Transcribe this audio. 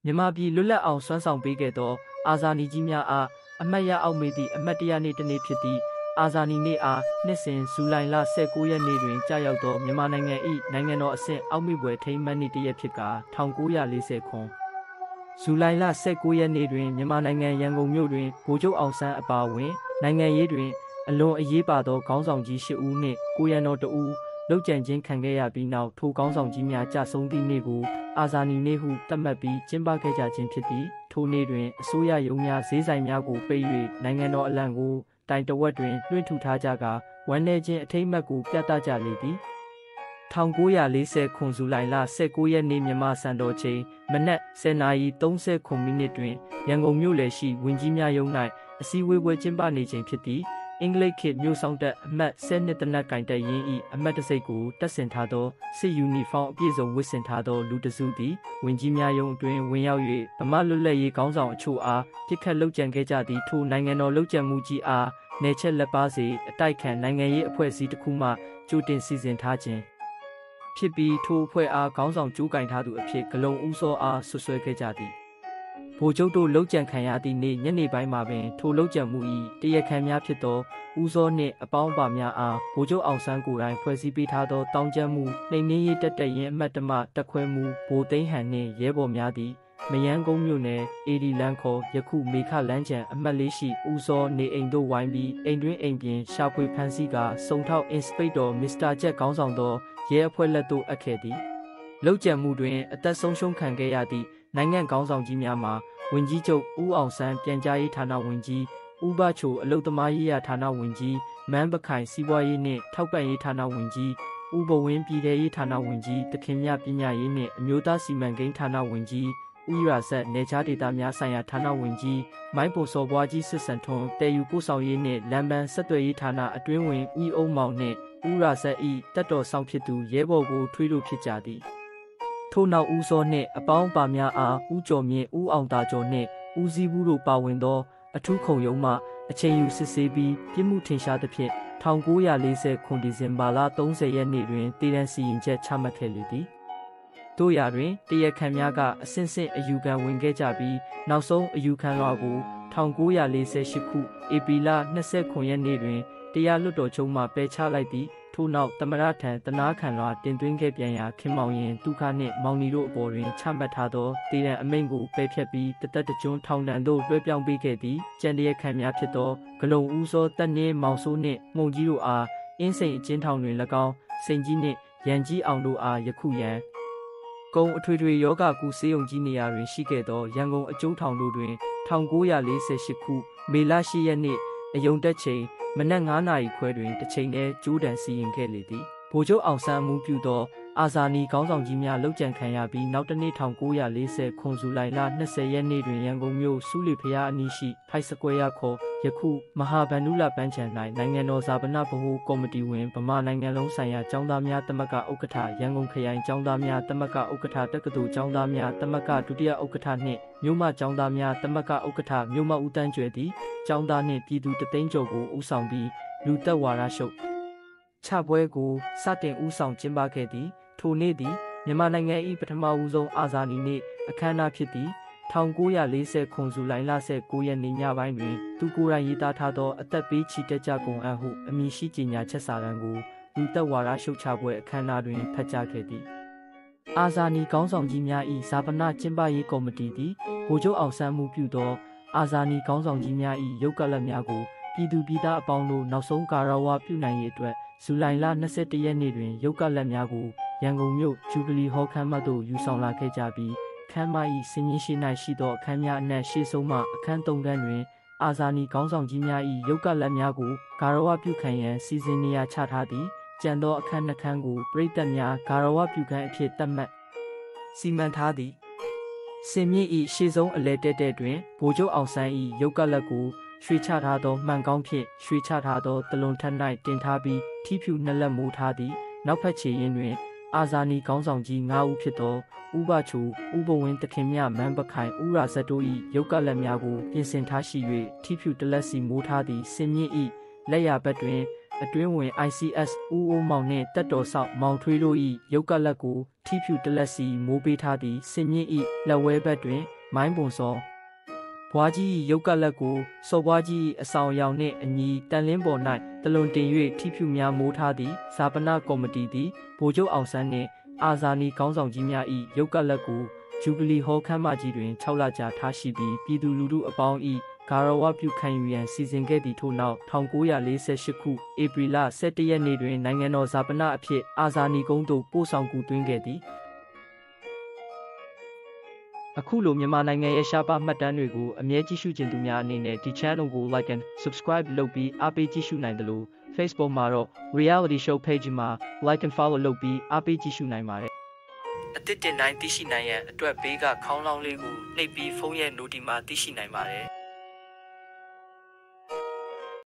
မြန်မာပြည်လွတ်လပ်အောင်စွမ်းဆောင်ပေးခဲ့သောအာဇာနည်ကြီးများအားအမှတ်ရအောက်မေ့သည့်အမှတ်တရနေ့တစ်နေ့ဖြစ်သည့်အာဇာနည်နေ့အားနှစ်စဉ်ဇူလိုင်လ19ရက်နေ့တွင်ကြာရောက်သောမြန်မာနိုင်ငံ၏နိုင်ငံတော်အဆင့်အောက်မေ့ဖွယ်ထိမ်းမှတ်နေ့တစ်ရက်ဖြစ်ကာ1940ခုဇူလိုင်လ19ရက်နေ့တွင်မြန်မာနိုင်ငံရန်ကုန်မြို့တွင်ဗိုလ်ချုပ်အောင်ဆန်းအပါအဝင်နိုင်ငံရေးတွင်အလွန်အရေးပါသောခေါင်းဆောင်ကြီး10ဦးနှင့်ကိုရန်တော်2ဦးလုပ်ကြံခြင်းခံခဲ့ရပြီးနောက်ထိုခေါင်းဆောင်ကြီးများကြာဆုံးသည့်နေ့ကိုအာဇာနည်နေ့ဟုသတ်မှတ်ပြီးကျင်းပခဲ့ကြခြင်းဖြစ်သည်ထိုနေ့တွင်အစိုးရရုံးများဈေးဆိုင်များကိုပိတ်၍နိုင်ငံတော်အလံကိုတိုင်တဝက်တွင်လွှင့်ထူထားကြကာဝမ်းနည်းခြင်းအထိမ်းအမှတ်ကိုပြသကြလေသည်1940ခုဇူလိုင်လ19ရက်နေ့မြန်မာစံတော်ချိန်မနက်10:30မိနစ်တွင်ရန်ကုန်မြို့လယ်ရှိဝင်ကြီးများရုံး၌အစည်းအဝေးပွဲကျင်းပနေချိန်ဖြစ်သည်အင်္ဂလိပ်ခေတ်မြို့ဆောင်တပ်အမှတ်10တနက်ကင်တပ်ရင်း၏အမှတ်တစိတ်ကိုတပ်ဆင်ထားသောစစ်ယူနီဖောင်းအပြည့်စုံဝတ်ဆင်ထားသောလူတစုသည်ဝင်ကြီးများရုံးအတွင်းဝင်ရောက်၍ဗမာလွတ်လပ်ရေးခေါင်းဆောင်အချို့အားပြစ်ခတ်လုပ်ကြံခဲ့ကြသည့်ထိုနိုင်ငံတော်လုပ်ကြံမှုကြီးအားနယ်ချက်လက်ပါစေအတိုက်ခံနိုင်ငံရေးအဖွဲ့အစည်းတစ်ခုမှကြိုတင်စီစဉ်ထားခြင်းဖြစ်ပြီးထိုအဖွဲ့အားခေါင်းဆောင်ကြိုးကင်ထားသူအဖြစ်ဂလုံဦးစောအားဆွဆွဲခဲ့ကြသည်ဗိုလ်ချုပ်တို့လုပ်ကြံခံရသည့်နေ့ညနေပိုင်းမှာပင်ထိုလုပ်ကြံမှု၏တရားခံများဖြစ်သောဦးစောနှင့်အပေါင်းပါများအားဗိုလ်ချုပ်အောင်ဆန်းကိုယ်တိုင်ဖွဲ့စည်းပေးထားသောတောင်းကျမ်းမှုနှိမ်နင်းရေးတပ်ရင်အမှတ်တမတက်ခွဲမှုဗိုလ်သိန်းဟန်နှင့်ရဲဘော်များသည်မယန်းကုန်းမြို့နယ်အေဒီလန်းခေါ်ယခုမေခလန်းချံအမှတ်၄ရှိဦးစောနေအိမ်တို့ဝိုင်းပြီးအိမ်တွင်းအိမ်ပြင်ရှာဖွေဖမ်းဆီးကာစုံထောက်အင်စပိတ်တော်မစ္စတာချက်ခေါင်းဆောင်သောရဲအဖွဲ့လက်သို့အပ်ခဲ့သည်လုပ်ကြံမှုတွင်အသက်ဆုံးရှုံးခံခဲ့ရသည့်နိုင်ငံခေါင်းဆောင်ကြီးများမှာဝန်ကြီးချုပ်ဦးအောင်ဆန်းပြန်ကြားရေးဌာနဝန်ကြီးဦးဘချိုအလုသမားရေးရာဌာနဝန်ကြီးမန်းပခိုင်စီးပွားရေးနှင့်ထောက်ပံ့ရေးဌာနဝန်ကြီးဦးဘဝင်းပြည်ထရေးဌာနဝန်ကြီးတခင်မြပညာရေးနှင့်အမျိုးသားစီမံကိန်းဌာနဝန်ကြီးဦးရာဆက်နေချားဒေသများဆိုင်ရာဌာနဝန်ကြီးမိုင်းပိုစော်ဘွားကြီးစစ်စံထွန်းတဲယူပို့ဆောင်ရေးနှင့်လမ်းပန်းဆက်သွယ်ရေးဌာနအတွင်းဝင်ဦးအုံမောင်နှင့်ဦးရာဆက်၏တပ်တော်ဆောင်ဖြစ်သူရဲဘော်ကိုထွေးလို့ဖြစ်ကြသည်ထို့နောက်ဦးစောနှင့်အပေါင်းပါများအားဦးကျော်မြင့်ဦးအောင်သာကျော်နှင့်ဦးစည်းဘူးတို့ပါဝင်သောအထူးခုံရုံးမှအချိန်ယူစစ်ဆေးပြီးပြစ်မှုထင်ရှားသဖြင့်1940ခုဒီဇင်ဘာလ30ရက်နေ့တွင်တည်တံ့စီရင်ချက်ချမှတ်ခဲ့လေသည်တို့ရာတွင်တရားခံများကအစဉ်စဉ်အယူခံဝင်ခဲ့ကြပြီးနောက်ဆုံးအယူခံလွှာကို1948ခုဧပြီလ29ရက်နေ့တွင်တရားလွှတ်တော်ချုပ်မှပယ်ချလိုက်သည်ထို့နောက်သမရထံတနာခံလွှာတင်သွင်းခဲ့ပြန်ရာခင်မောင်ရင်ဒုက္ခနှင့်မောင်နီတို့အပေါ်တွင်ချမှတ်ထားသောတည်တံ့အမိန့်ကိုပယ်ဖျက်ပြီးတသက်တကျွန်းထောင်ဒဏ်သို့လွှဲပြောင်းပေးခဲ့သည်ကြံတရားခံများဖြစ်သောဂလုံဦးစောတက်နှင်းမောင်စိုးနှင့်မှုန်ကြီးတို့အားအင်းစိန်အကျဉ်းထောင်တွင်၎င်းစိန်ကြီးနှင့်ရန်ကြီးအောင်တို့အားယခုရန်ကုံအထွေထွေယောဂကုဆေးရုံကြီးနေရာတွင်ရှိခဲ့သောရန်ကုန်အကျိုးထောင်တို့တွင်1948ခုမေလ10ရက်နေ့အယုံတက်ချိန်မနက်9:00နာရီခွဲတွင်တစ်ချိန်တည်းကျိုးတံစီရင်ခဲ့လေသည်ဗိုလ်ချုပ်အောင်ဆန်းအမှုပြုသောအာဇာနည်ခေါင်းဆောင်ကြီးများလုပ်ကြံခံရပြီးနောက်တစ်နေ့1940ခုဇူလိုင်လ20ရက်နေ့တွင်ရန်ကုန်မြို့စုလီဖျားအနီးရှိဖိုက်စကွဲရခေါ်ယခုမဟာဗန္ဓုလပန်းခြံ၌နိုင်ငံတော်ဇာပနဗဟိုကော်မတီဝင်ဗမာနိုင်ငံလုံးဆိုင်ရာကျောင်းသားများသမဂ္ဂဥက္ကဋ္ဌရန်ကုန်ခရိုင်ကျောင်းသားများသမဂ္ဂဥက္ကဋ္ဌတက္ကသိုလ်ကျောင်းသားများသမဂ္ဂဒုတိယဥက္ကဋ္ဌနှင့်မြို့မကျောင်းသားများသမဂ္ဂဥက္ကဋ္ဌမြို့မဦးတန်းကျွဲသည်ကျောင်းသားနှင့်ပြည်သူတသိန်းကျော်ကိုဦးဆောင်ပြီးလူသက်ဝါဒရှုပ်ချပွဲကိုစတင်ဦးဆောင်ကျင်းပခဲ့သည်ထိုနေ့သည်မြန်မာနိုင်ငံ၏ပထမဦးဆုံးအာဇာနည်နေ့အခမ်းအနားဖြစ်သည်1940ခုဇူလိုင်လ19ရက်နေ့ညပိုင်းတွင်သူကိုယ်တိုင်ရေးသားထားသောအသက်ပေးချီတက်ကြကုန်အပ်ဟုအမည်ရှိကြေညာချက်စာတမ်းကိုလူသက်ဝါဒရှုပ်ချပွဲအခမ်းအနားတွင်ဖတ်ကြားခဲ့သည်အာဇာနည်ခေါင်းဆောင်ကြီးများ၏ဇာပနကျင်းပရေးကော်မတီသည်ဗိုလ်ချုပ်အောင်ဆန်းမှုပြုသောအာဇာနည်ခေါင်းဆောင်ကြီးများ၏ရုပ်ကလပ်များကိုပြည်သူပြည်သားအပေါင်းတို့နောက်ဆုံးကာရဝပြုနိုင်ရေးအတွက်ဇူလိုင်လ21ရက်နေ့တွင်ရုပ်ကလပ်များကိုရန်ကုန်မြို့ဂျူဘလီဟောခမ်းမသို့ယူဆောင်လာခဲ့ကြပြီးခမ်းမ၏စင်ရင်ရှိ၌ရှိသောအခမ်းများအနက်ရှေ့ဆုံးမှအခန်း3ခန်းတွင်အာဇာနည်ခေါင်းဆောင်ကြီးများ၏ရုပ်ကလပ်များကိုဂါရဝပြုခံရန်စီစဉ်နေရာချထားသည်ကျန်သောအခန်း2ခန်းကိုပြည်သက်များဂါရဝပြုခန်းအဖြစ်သတ်မှတ်စီမံထားသည်စင်မြင့်၏ရှေ့ဆုံးအလဲတက်တဲ့တွင်ဗိုလ်ချုပ်အောင်ဆန်း၏ရုပ်ကလပ်ကိုရွှေချထားသောမှန်ကောင်းဖြင့်ရွှေချထားသောတလွန်ထက်၌တင်ထားပြီးထီဖြူနှစ်လက်မိုးထားသည်နောက်ဖက်ခြေရင်းတွင်အာဇာနည်ခေါင်းဆောင်ကြီး9ဦးဖြစ်သောဦးဘချိုဦးဘဝင်းတခင်မြမန်းပခိုင်ဦးရာဇတ်တို့၏ရုပ်ကလပ်များကိုပြင်ဆင်ထားရှိ၍ထီဖြူတလက်စီမိုးထားသည်စင်မြင့်၏လက်ရဘက်တွင်အတွင်းဝင် ICS ဦးအိုးမောင်နှင့်တက်တော်ဆောင်မောင်ထွေးတို့၏ရုပ်ကလပ်ကိုထီဖြူတလက်စီမိုးပေးထားသည်စင်မြင့်၏လက်ဝဲဘက်တွင်မိုင်းပွန်စောဘွားကြီးရုပ်ကလပ်ကိုစော်ဘွားကြီးအဆောင်အယောင်နှင့်အညီတန်လင်းပေါ်၌တလွန်တင်၍ထိဖြူများမိုးထားသည့်ဇာပနကော်မတီသည်ဗိုလ်ချုပ်အောင်ဆန်းနှင့်အာဇာနည်ခေါင်းဆောင်ကြီးများ၏ရုပ်ကလပ်ကိုဂျူဘလီဟောခမ်းမကြီးတွင်6 လကြာထားရှိပြီးပြည်သူလူထုအပေါင်း၏ဂါရဝပြုခံယူရန်စီစဉ်ခဲ့သည့်ထို့နောက်1948ခုဧပြီလ17ရက်နေ့တွင်နိုင်ငံတော်ဇာပနအဖြစ်အာဇာနည်ကုန်းသို့ပို့ဆောင်ကူသွင်းခဲ့သည်အခုလိုမြန်မာနိုင်ငံရဲ့ရှားပါမှတ်တမ်းတွေကိုအမြဲကြည့်ရှုခြင်းသူများအနေနဲ့ဒီ channel ကို like and subscribe လုပ်ပြီးအားပေးကြည့်ရှုနိုင်တယ်လို့ Facebook မှာတော့ reality show page မှာ like and follow လုပ်ပြီးအားပေးကြည့်ရှုနိုင်ပါတယ်အသစ်တင်တိုင်းသိရှိနိုင်ရန်အတွက်ဘေးကခေါင်းလောင်းလေးကိုနှိပ်ပြီးဖုန်းရဲ့ notification မှာသိရှိနိုင်ပါတယ်